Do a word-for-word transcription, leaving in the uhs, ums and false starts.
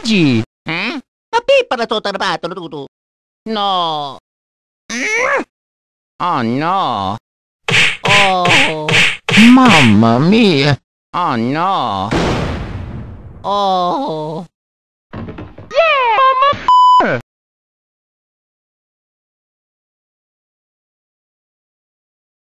Luigi! Eh? Ma Pippa la tua tarbato, tu tu. No. Oh no! Oh. Mamma mia! Oh no! Oh.